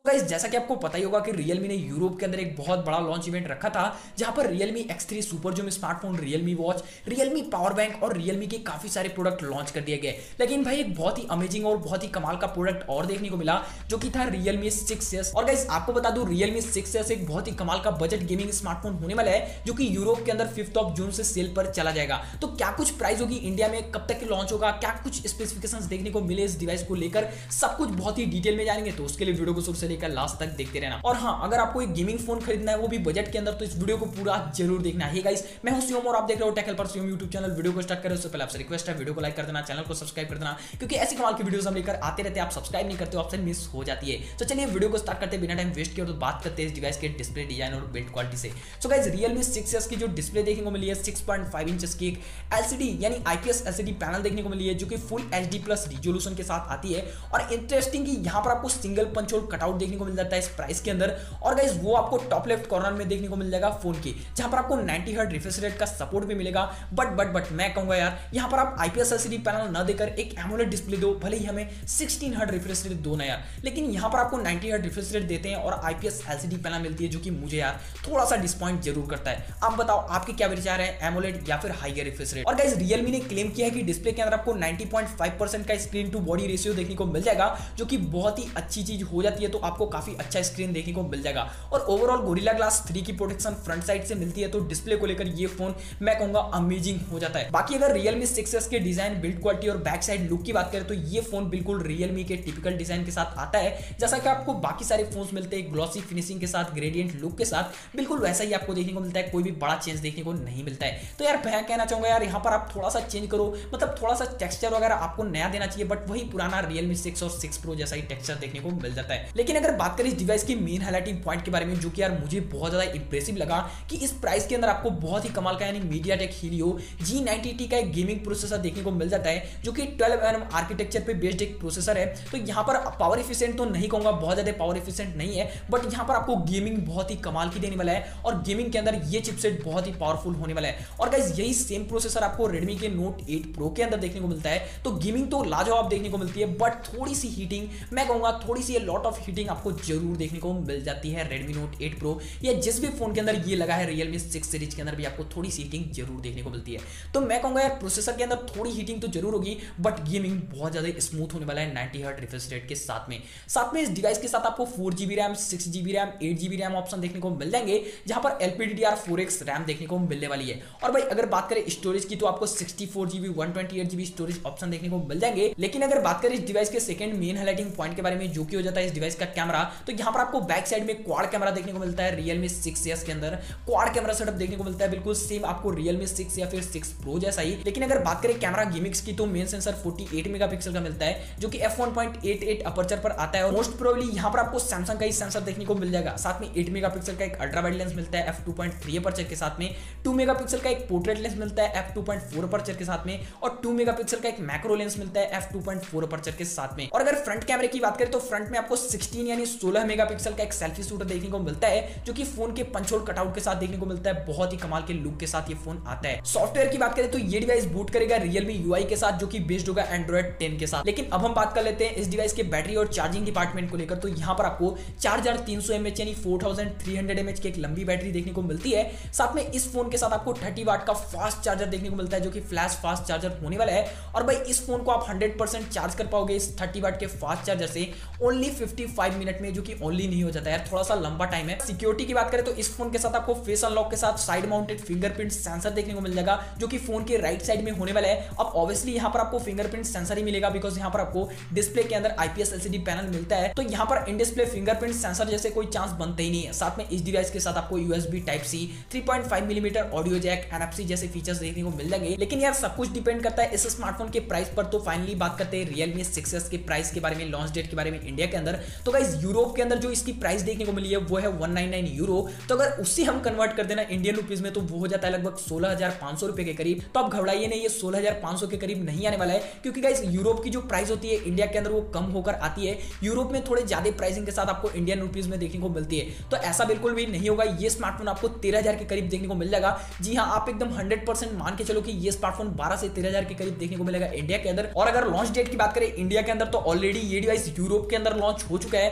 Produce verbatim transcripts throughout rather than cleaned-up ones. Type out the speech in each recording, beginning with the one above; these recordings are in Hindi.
गाइस जैसा कि आपको पता ही होगा कि Realme ने यूरोप के अंदर एक बहुत बड़ा लॉन्च इवेंट रखा था, जहां पर Realme X three super zoom smartphone, Realme watch, Realme power bank और Realme के काफी सारे प्रोडक्ट लॉन्च कर दिए गए। लेकिन भाई एक बहुत ही अमेजिंग और बहुत ही कमाल का प्रोडक्ट और देखने को मिला, जो कि था Realme सिक्स एस। और गाइस आपको बता दूं, Realme सिक्स एस एक बहुत ही कमाल का बजट गेमिंग स्मार्टफोन होने वाला है, जो कि यूरोप के अंदर फिफ्थ ऑफ जून से सेल पर चला जाएगा। तो क्या कुछ प्राइस होगी इंडिया में, कब तक लॉन्च होगा, क्या कुछ स्पेसिफिकेशंस देखने को मिले इस डिवाइस को लेकर, सब कुछ बहुत ही डिटेल में जानेंगे। तो उसके लिए वीडियो को शुरू से लेकर लास्ट तक देखते रहना। और हाँ, अगर आपको एक गेमिंग फोन खरीदना है वो भी बजट के अंदर, तो इस वीडियो को पूरा जरूर देखना है। गाइस मैं हूं शिवम और आप देख रहे हो tech helper Shivam YouTube channel. Video को स्टार्ट करें उससे पहले आपसे रिक्वेस्ट है, वीडियो को लाइक कर देना, चैनल को सब्सक्राइब कर देना, क्योंकि ऐसी कमाल की वीडियोस हम लेकर आते रहते हैं। आप सब्सक्राइब नहीं करते हो, आपसे मिस हो जाती है। तो चलिए वीडियो को स्टार्ट करते हैं बिना टाइम वेस्ट किए, तो बात करते हैं इस डिवाइस के डिस्प्ले डिजाइन और बिल्ड क्वालिटी से। So guys Realme six S की जो डिस्प्ले देखने को मिली है, सिक्स पॉइंट फाइव इंचेस की एक एलसीडी यानी आईपीएस एलसीडी पैनल देखने को मिली है, जो कि फुल एचडी प्लस रिजोल्यूशन के साथ आती है। और इंटरेस्टिंग कि यहां पर आपको सिंगल पंच होल कटआउट देखने को मिल जाता है इस प्राइस के अंदर। और गाइस वो आपको टॉप लेफ्ट कॉर्नर में देखने को मिल जाएगा फोन की, जहां पर आपको नाइंटी हर्ट्ज रिफ्रेश रेट का सपोर्ट भी मिलेगा। बट बट बट मैं कहूंगा यार, यहां पर आप आईपीएस एलसीडी पैनल ना देकर एक एमोलेड डिस्प्ले दो, भले ही हमें सिक्सटीन हर्ट्ज रिफ्रेश रेट दो ना यार, लेकिन यहां पर आपको नाइंटी हर्ट्ज रिफ्रेश रेट देते हैं और आईपीएस एलसीडी पैनल मिलती है, जो कि मुझे यार थोड़ा सा डिसपॉइंट जरूर करता है। आप बताओ आपके क्या विचार है, एमोलेड या फिर हाइयर रिफ्रेश रेट। और गाइस Realme ने क्लेम किया है कि डिस्प्ले के अंदर आपको नाइंटी पॉइंट फाइव परसेंट का स्क्रीन टू बॉडी रेशियो देखने को मिल जाएगा, जो कि बहुत ही अच्छी चीज हो जाती है। तो आपको काफी अच्छा स्क्रीन देखने को मिल जाएगा। और ओवरऑल गोरिल्ला ग्लास थ्री की प्रोटेक्शन फ्रंट साइड से मिलती है, तो डिस्प्ले को लेकर ये फोन मैं कहूंगा अमेजिंग हो जाता है। बाकी अगर Realme सिक्स एस के डिजाइन, बिल्ड क्वालिटी और बैक साइड लुक की बात करें, तो ये फोन बिल्कुल Realme के टिपिकल डिजाइन के साथ आता है, जैसा कि आपको बाकी सारे फोन्स मिलते हैं, ग्लॉसी फिनिशिंग के साथ, ग्रेडियंट लुक के साथ, बिल्कुल वैसा ही आपको देखने को मिलता है। कोई भी बड़ा चेंज देखने को नहीं मिलता है। तो यार मैं कहना चाहूंगा यार, यहाँ पर आप थोड़ा सा चेंज करो, मतलब थोड़ा सा टेक्सचर वगैरह आपको नया देना चाहिए, बट वही पुराना Realme सिक्स और सिक्स प्रो जैसा ही टेक्सचर देखने को मिल जाता है। लेकिन अगर बात करें इस डिवाइस की मेन हाइलाइटिंग पॉइंट के बारे में, जो कि यार मुझे बहुत ज्यादा इंप्रेसिव लगा, कि इस प्राइस के अंदर आपको बहुत ही कमाल का यानी MediaTek Helio G ninety T का एक गेमिंग प्रोसेसर देखने को मिल जाता है, जो कि ट्वेल्व एनएम आर्किटेक्चर पे बेस्ड एक प्रोसेसर है। तो यहाँ पर पावर एफिशिएंट तो नहीं कहूंगा, बहुत ज्यादा पावर एफिशिएंट नहीं है, बट यहाँ पर आपको गेमिंग बहुत ही कमाल की देने वाला है। और गेमिंग के अंदर ये चिपसेट बहुत ही पावरफुल होने वाला है। और गाइस यही सेम प्रोसेसर आपको Redmi के Note एट Pro के अंदर देखने को मिलता है। तो गेमिंग तो लाजवाब देखने को मिलती है, बट थोड़ी सी हीटिंग, मैं कहूंगा थोड़ी सी लॉट ऑफ हीटिंग आपको जरूर देखने को मिल जाती है Redmi Note एट Pro या जिस भी फोन के अंदर ये लगा है Realme सिक्स सीरीज के अंदर भी आपको थोड़ी सी हीटिंग जरूर देखने को मिलती है। तो मैं कहूंगा यार प्रोसेसर के अंदर थोड़ी हीटिंग तो जरूर होगी, बट गेमिंग बहुत ज्यादा स्मूथ होने वाला है नाइंटी हर्ट्ज रिफ्रेश रेट के साथ में। साथ में इस डिवाइस के साथ आपको four GB RAM, six GB RAM, eight GB RAM option देखने को मिल जाएंगे, जहां पर एलपीडीडीआर फोर एक्स रैम देखने को मिलने वाली है। और भाई अगर बात करें स्टोरेज की, तो आपको sixty four GB, one twenty eight GB storage option देखने को मिल जाएंगे। लेकिन अगर बात करें इस डिवाइस के सेकंड मेन हाइलाइटिंग पॉइंट के बारे में, जो कि हो जाता है इस डिवाइस का कैमरा, तो यहां पर आपको बैक साइड में क्वाड कैमरा देखने को मिलता है Realme सिक्स एस के अंदर। क्वाड कैमरा सेटअप देखने को मिलता है, बिल्कुल सेम आपको Realme सिक्स या फिर सिक्स प्रो जैसा ही। लेकिन अगर बात करें कैमरा गिमिक्स की, तो main sensor forty eight megapixel का मिलता है, जो कि F one point eight eight aperture पर आता है। और मोस्ट प्रोबेबली यहां पर आपको सैमसंग का ही सेंसर देखने को मिल जाएगा। साथ में एट मेगापिक्सल का एक अल्ट्रा वाइड लेंस मिलता है F two point three aperture के साथ में, टू मेगापिक्सल का एक पोर्ट्रेट लेंस मिलता है F two point four aperture के साथ में, और टू मेगापिक्सल का एक मैक्रो लेंस मिलता है F two point four aperture के साथ में। और अगर फ्रंट कैमरे की बात करें, तो फ्रंट में आपको सिक्सटीन यानी सोलह मेगापिक्सल का एक सेल्फी शूटर देखने को मिलता है, जो कि फोन के पंच होल कटआउट के साथ देखने को मिलता है। बहुत ही कमाल के लुक के साथ ये फोन आता है। सॉफ्टवेयर की बात करें तो ये डिवाइस बूट करेगा Realme यू आई के साथ, जो कि बेस्ड होगा Android टेन के साथ। लेकिन अब हम बात कर लेते हैं इस डिवाइस के बैटरी और चार्जिंग डिपार्टमेंट को लेकर। तो यहाँ पर आपको चार हजार तीन सौ एमएच यानी four thousand three hundred M H की एक लंबी बैटरी देखने को मिलती है। साथ में इस फोन के साथ आपको थर्टी वाट का फास्ट चार्जर देखने को मिलता है, जो कि फ्लैश फास्ट चार्जर होने वाला है। और भाई इस फोन को आप हंड्रेड परसेंट चार्ज कर पाओगे इस थर्टी वाट के फास्ट चार्जर से ओनली फिफ्टी फाइव मिनट में, जो कि ओनली नहीं हो जाता है, थोड़ा सा लंबा टाइम है। सिक्योरिटी की बात करें तो इस फोन के साथ आपको फेस अनलॉक के साथ साइड माउंटेड फिंगरप्रिंट सेंसर देखने को मिल जाएगा, जो कि फोन के राइट साइड में होने वाला है। अब ऑब्वियसली यहाँ पर आपको फिंगरप्रिंट सेंसर ही मिलेगा, बिकॉज यहाँ पर आपको डिस्प्ले के अंदर आईपीएस एलसीडी पैनल मिलता है। तो यहाँ पर इन डिस्प्ले फिंगरप्रिंट सेंसर जैसे कोई चांस बनते ही नहीं है। साथ में इस डिवाइस के साथ आपको USB type C, three point five millimetre audio jack, NFC जैसे फीचर्स देखने को मिल जाएंगे। लेकिन यार सब कुछ डिपेंड करता है इस स्मार्टफोन के प्राइस पर। तो फाइनली बात करते हैं Realme सिक्स एस के प्राइस के बारे में, लॉन्च डेट के बारे में इंडिया के अंदर। तो गाइस यूरोप के अंदर जो इसकी प्राइस देखने को मिली है वो है वन नाइन नाइन यूरो। तो अगर उससे हम कन्वर्ट कर देना इंडियन रुपीज में, तो वो हो जाता है लगभग सोलह हजार पांच सौ रुपए के करीब। तो आप घबराइए नहीं, ये सोलह हजार पांच सौ के करीब नहीं आने वाला है, क्योंकि गाइस यूरोप की जो प्राइस होती है इंडिया के अंदर वो कम होकर आती है। यूरोप में थोड़े ज्यादा प्राइसिंग के साथ आपको इंडियन रुपीज में देखने को मिलती है। तो ऐसा बिल्कुल भी नहीं होगा, ये स्मार्टफोन आपको तेरह हजार के करीब देखने को मिल जाएगा। जी हाँ, आप एकदम हंड्रेड परसेंट मान के चलो कि ये स्मार्टफोन बारह से तेरह हजार के करीब देखने को मिलेगा इंडिया के अंदर। और अगर लॉन्च डेट की बात करें इंडिया के अंदर, तो ऑलरेडी ये डिवाइस यूरोप के अंदर लॉन्च हो चुका है।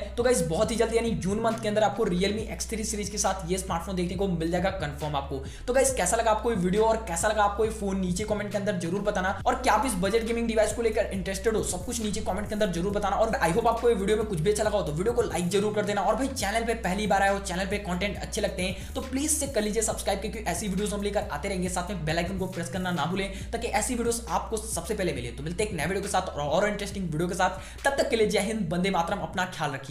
तो गाइस बहुत ही जल्द यानी जून मंथ के अंदर आपको Realme एक्स थ्री सीरीज के साथ ये स्मार्टफोन देखने को मिल जाएगा कंफर्म आपको। तो गाइस कैसा लगा आपको ये वीडियो और कैसा लगा आपको ये फोन नीचे कमेंट के अंदर जरूर बताना, और क्या आप इस बजट गेमिंग डिवाइस को लेकर इंटरेस्टेड हो सब कुछ नीचे कमेंट के अंदर जरूर बताना। और आई होप आपको ये वीडियो में कुछ भी अच्छा लगा हो तो वीडियो को लाइक जरूर कर देना, और भाई चैनल पे पहली बार आए हो, चैनल पे कंटेंट अच्छे लगते हैं तो प्लीज से कर लीजिए सब्सक्राइब, क्योंकि ऐसी वीडियोस हम लेकर आते रहेंगे। साथ में बेल आइकन को प्रेस करना ना भूलें ताकि ऐसी वीडियोस आपको सबसे पहले मिले। तो मिलते हैं एक नए वीडियो के साथ और इंटरेस्टिंग वीडियो के साथ, तब तक के लिए जय हिंद, वंदे मातरम, अपना ख्याल रखिए।